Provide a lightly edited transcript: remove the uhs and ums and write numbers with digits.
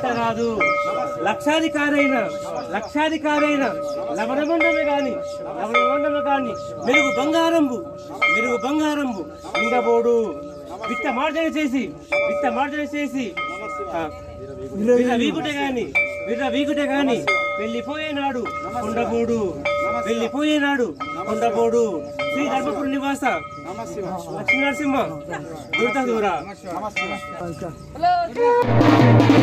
వర్ణించరాదు. లక్షాధికారైన లవణమండమే గాని మెరుగు బంగారంబు ఉండబోడు. విత్త మార్జన చేసి వీగుటే గాని వెళ్ళిపోయేనాడు కొండబోడు. శ్రీ ధర్మపురి నివాస లక్ష్మీ నరసింహ దుర్గ దూర.